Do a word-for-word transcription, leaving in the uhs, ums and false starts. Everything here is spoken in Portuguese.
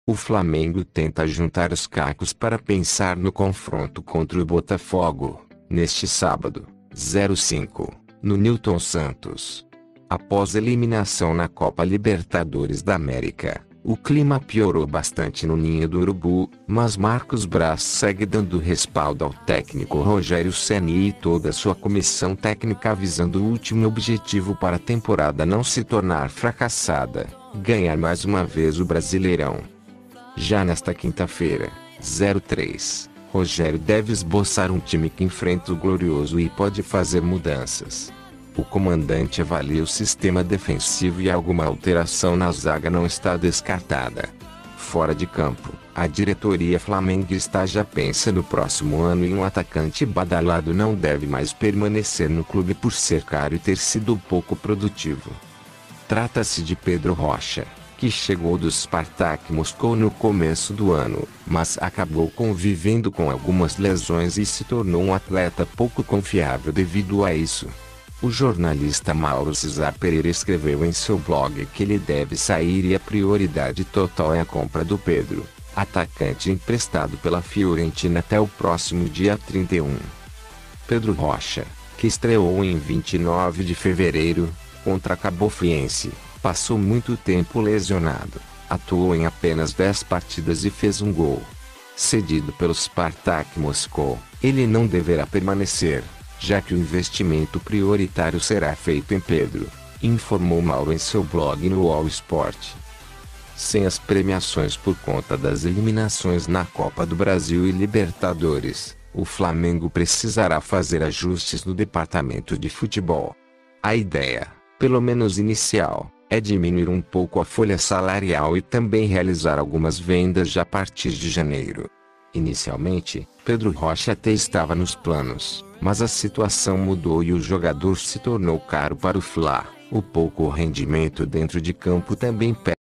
O Flamengo tenta juntar os cacos para pensar no confronto contra o Botafogo, neste sábado, zero cinco, no Newton Santos. Após eliminação na Copa Libertadores da América, o clima piorou bastante no Ninho do Urubu, mas Marcos Braz segue dando respaldo ao técnico Rogério Ceni e toda a sua comissão técnica visando o último objetivo para a temporada não se tornar fracassada, ganhar mais uma vez o Brasileirão. Já nesta quinta-feira, zero três, Rogério deve esboçar um time que enfrenta o Glorioso e pode fazer mudanças. O comandante avalia o sistema defensivo e alguma alteração na zaga não está descartada. Fora de campo, a diretoria flamenguista já pensa no próximo ano e um atacante badalado não deve mais permanecer no clube por ser caro e ter sido pouco produtivo. Trata-se de Pedro Rocha, que chegou do Spartak Moscou no começo do ano, mas acabou convivendo com algumas lesões e se tornou um atleta pouco confiável devido a isso. O jornalista Mauro Cesar Pereira escreveu em seu blog que ele deve sair e a prioridade total é a compra do Pedro, atacante emprestado pela Fiorentina até o próximo dia trinta e um. Pedro Rocha, que estreou em vinte e nove de fevereiro, contra a Cabo Friense, passou muito tempo lesionado, atuou em apenas dez partidas e fez um gol. Cedido pelo Spartak Moscou, ele não deverá permanecer, já que o investimento prioritário será feito em Pedro, informou Mauro em seu blog no All Sport. Sem as premiações por conta das eliminações na Copa do Brasil e Libertadores, o Flamengo precisará fazer ajustes no departamento de futebol. A ideia, pelo menos inicial, é diminuir um pouco a folha salarial e também realizar algumas vendas já a partir de janeiro. Inicialmente, Pedro Rocha até estava nos planos, mas a situação mudou e o jogador se tornou caro para o Fla. O pouco rendimento dentro de campo também pesa.